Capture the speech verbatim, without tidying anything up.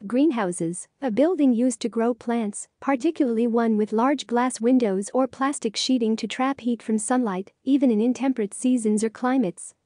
Greenhouses, a building used to grow plants, particularly one with large glass windows or plastic sheeting to trap heat from sunlight, even in intemperate seasons or climates.